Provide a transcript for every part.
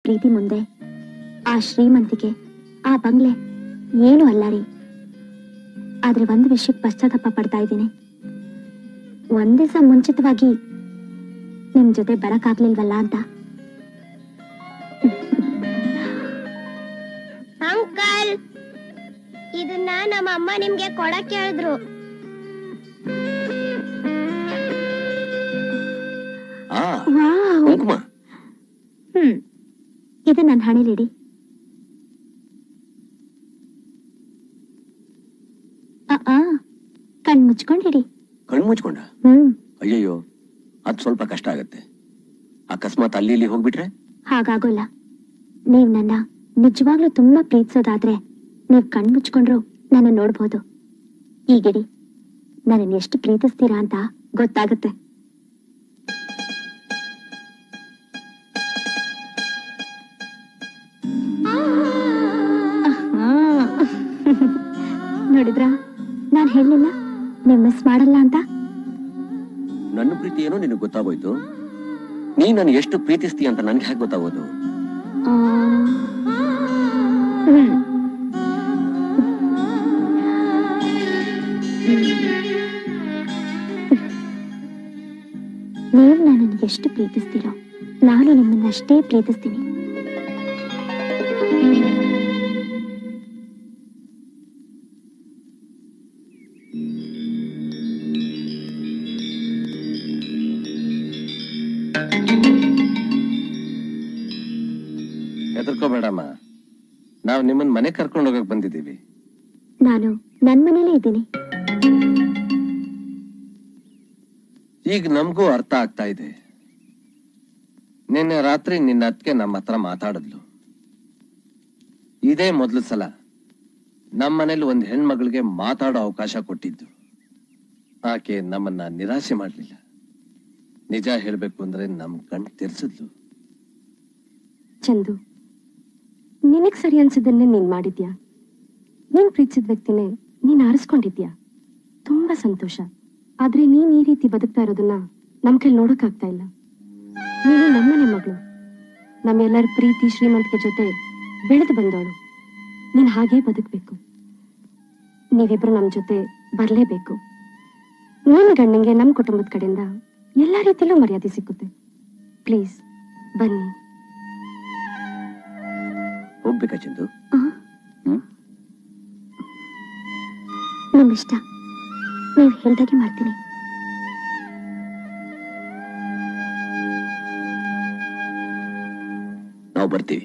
ಪ್ರೀತಿ ಮುಂದೆ ಆ ಶ್ರೀಮಂತಿಕೆ ಆ ಬಂಗ್ಲೆ ಏನು ಅಲ್ಲ ರೀ. ಆದ್ರೆ ಒಂದು ವಿಷಯಕ್ಕೆ ಪಶ್ಚಾತ್ತಾಪ ಪಡ್ತಾ ಇದ್ದೀನಿ. ಒಂದ್ ದಿವಸ ಮುಂಚಿತವಾಗಿ ನಿಮ್ ಜೊತೆ ಬರಕ್ಕಾಗ್ಲಿಲ್ವಲ್ಲ ಅಂತ. ಅಂಕಲ್, ಇದನ್ನ ನಮ್ಮ ಅಮ್ಮ ನಿಮ್ಗೆ ಕೊಡಕ್ಕೆ ಹೇಳಿದ್ರು. ಇದು ನನ್ನ ಹಣೆಲಿಡಿ. ಕಣ್ ಮುಚ್ಕೊಂಡಿಡಿ. ಕಣ್ ಮುಚ್ಕೊಂಡ? ಅಯ್ಯಯ್ಯೋ, ಅದ್ ಸ್ವಲ್ಪ ಕಷ್ಟ ಆಗತ್ತೆ. ಅಕಸ್ಮಾತ್ ಅಲ್ಲಿ ಇಲ್ಲಿ ಹೋಗ್ಬಿಟ್ರೆ? ಹಾಗಾಗೋಲ್ಲ. ನೀವ್ ನನ್ನ ನಿಜವಾಗ್ಲೂ ತುಂಬಾ ಪ್ರೀತಿಸೋದಾದ್ರೆ ನೀವ್ ಕಣ್ ಮುಚ್ಕೊಂಡ್ರು ನನ್ನ ನೋಡ್ಬೋದು. ಈಗಿಡಿ, ನನ್ನ ಎಷ್ಟು ಪ್ರೀತಿಸ್ತೀರಾ ಅಂತ ಗೊತ್ತಾಗುತ್ತೆ. ನೋಡಿದ್ರ, ನಾನ್ ಹೇಳಿಲ್ಲ ನೀವ್ ಮಿಸ್ ಮಾಡಲ್ಲ ಅಂತ. ನನ್ನ ಪ್ರೀತಿ ಏನೋ ನಿನಗೆ ಗೊತ್ತಾಗೋಯ್ತು. ನೀ ನಾನು ಎಷ್ಟು ಪ್ರೀತಿಸ್ತೀಯ ಅಂತ ನನ್ಗೆ ಹೇಗೆ ಗೊತ್ತಾಗೋದು? ನೀವು ನನ್ನನ್ನು ಎಷ್ಟು ಪ್ರೀತಿಸ್ತೀರೋ ನಾನು ನಿಮ್ಮನ್ನ ಅಷ್ಟೇ ಪ್ರೀತಿಸ್ತೀನಿ. ಹೆದರ್ಕೋಬೇಡಮ್ಮ, ನಾವು ನಿಮ್ಮನ್ನ ಮನೆ ಕರ್ಕೊಂಡು ಹೋಗಕ್ ಬಂದಿದ್ದೀವಿ. ನಾನು ನನ್ ಮನೇಲೇ ಇದ್ದೀನಿ. ಈಗ ನಮಗೂ ಅರ್ಥ ಆಗ್ತಾ ಇದೆ. ನಿನ್ನೆ ರಾತ್ರಿ ನಿನ್ನ ಅತ್ತಿಗೆ ನಮ್ಮ ಹತ್ರ ಮಾತಾಡಿದ್ಲು. ಇದೇ ಮೊದಲು ಸಲ ನಮ್ಮ ಮನೇಲಿ ಒಂದ್ ಹೆಣ್ಮಗಳಿಗೆ ಮಾತಾಡೋ ಅವಕಾಶ ಕೊಟ್ಟಿದ್ದು. ಆಕೆ ನಮ್ಮನ್ನ ನಿರಾಶೆ ಮಾಡ್ಲಿಲ್ಲ. ನಿಜ ಹೇಳ್ಬೇಕು ಅಂದ್ರೆ ನಮ್ ಕಣ್ ತೆರೆಸಿದ್ಲು. ಚಂದು, ನಿನಗ್ ಸರಿ ಅನ್ಸಿದ್ದನ್ನೇ ನೀನ್ ಮಾಡಿದ್ಯಾ. ನೀನ್ ಪ್ರೀತಿಸಿದ ವ್ಯಕ್ತಿನೇ ನೀನ್ ಆರಿಸ್ಕೊಂಡಿದ್ಯಾ. ತುಂಬಾ ಸಂತೋಷ. ಆದ್ರೆ ನೀನ್ ಈ ರೀತಿ ಬದುಕ್ತಾ ಇರೋದನ್ನ ನಮ್ ಕೈಲಿ ನೋಡಕ್ ಆಗ್ತಾ ಇಲ್ಲ. ನೀನು ನಮ್ಮನೆ ಮಗಳು, ನಮ್ಮೆಲ್ಲರ ಪ್ರೀತಿ ಶ್ರೀಮಂತಿಕೆ ಜೊತೆ ಬೆಳೆದು ಬಂದವಳು. ನೀನ್ ಹಾಗೇ ಬದುಕ್ಬೇಕು. ನೀವಿಬ್ರು ನಮ್ ಜೊತೆ ಬರ್ಲೇಬೇಕು. ನೀನ್ ಗಂಡಂಗೆ ನಮ್ ಕುಟುಂಬದ ಕಡೆಯಿಂದ ಎಲ್ಲಾ ರೀತಿಲೂ ಮರ್ಯಾದೆ ಸಿಕ್ಕುತ್ತೆ. ಪ್ಲೀಸ್ ಬನ್ನಿ. ಹೋಗ್ಬೇಕಾ ಚಂದು? ನಿಮ್ಮಿಷ್ಟ, ನೀವು ಹೇಳ್ದಾಗೆ ಮಾಡ್ತೀನಿ. ನಾವು ಬರ್ತೀವಿ.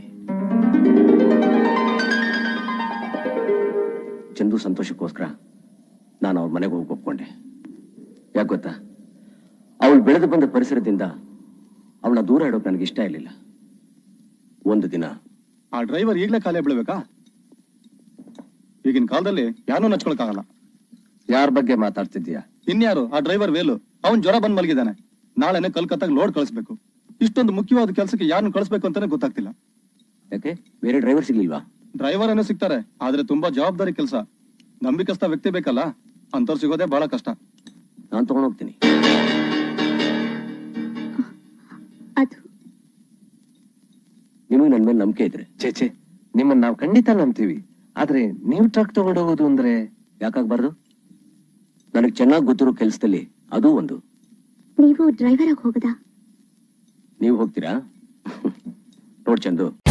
ಚಂದು ಸಂತೋಷಕ್ಕೋಸ್ಕರ ನಾನು ಅವ್ರ ಮನೆಗೆ ಹೋಗಿ ಒಪ್ಕೊಂಡೆ. ಯಾಕೆ ಗೊತ್ತಾ, ಅವಳು ಬೆಳೆದು ಬಂದ ಪರಿಸರದಿಂದ ಅವಳನ್ನ ದೂರ ಇಡೋಕೆ ನನಗೆ ಇಷ್ಟ ಇರಲಿಲ್ಲ. ಒಂದು ದಿನ ಆ ಡ್ರೈವರ್ ಈಗಲೇ ಕಾಲೇ ಬೀಳ್ಬೇಕಾ? ಈಗಿನ ಕಾಲದಲ್ಲಿ ಯಾರನ್ನೂ ನಚ್ಕೊಳಕ್ಕಾಗಲ್ಲ. ಯಾರ ಬಗ್ಗೆ ಮಾತಾಡ್ತಿದ್ಯಾ? ಇನ್ಯಾರು? ಆ ಡ್ರೈವರ್ ವೇಲು. ಅವನ್ ಜ್ವರ ಬಂದ್ ಮಲಗಿದ್ದಾನೆ. ನಾಳೆನೆ ಕಲ್ಕತ್ತಾಗ ಲೋಡ್ ಕಳಿಸ್ಬೇಕು. ಇಷ್ಟೊಂದು ಮುಖ್ಯವಾದ ಕೆಲಸಕ್ಕೆ ಯಾರನ್ನು ಕಳಿಸ್ಬೇಕು ಅಂತಾನೆ ಗೊತ್ತಾಗ್ತಿಲ್ಲ. ಯಾಕೆ ಬೇರೆ ಡ್ರೈವರ್ ಸಿಗ್ಲಿಲ್ವಾ? ಡ್ರೈವರ್ ಏನೋ ಸಿಗ್ತಾರೆ, ಆದ್ರೆ ತುಂಬಾ ಜವಾಬ್ದಾರಿ ಕೆಲಸ. ನಂಬಿಕಸ್ತ ವ್ಯಕ್ತಿ ಬೇಕಲ್ಲ, ಅಂತವ್ರು ಸಿಗೋದೇ ಬಹಳ ಕಷ್ಟ. ನಾನು ತಗೊಂಡು ಹೋಗ್ತೀನಿ. ಅದು ನಿಮಗೆ ನನ್ನ ಮೇಲೆ ನಂಬಿಕೆ ಇದ್ರೆ? ಚೇಚೆ, ನಿಮ್ಮನ್ನ ನಾವು ಖಂಡಿತ ನಂಬ್ತೀವಿ. ಆದ್ರೆ ನೀವು ಟ್ರಕ್ ತಗೊಂಡು ಹೋಗೋದು ಅಂದ್ರೆ ಯಾಕಾಗ್ಬಾರ್ದು? ನನಗೆ ಚೆನ್ನಾಗಿ ಗೊತ್ತಿರೋ ಕೆಲಸದಲ್ಲಿ ಅದೂ ಒಂದು. ನೀವು ಡ್ರೈವರ್ ಆಗಿ ಹೋಗದಾ? ನೀವು ಹೋಗ್ತೀರಾ? ನೋಡ್ ಚಂದು,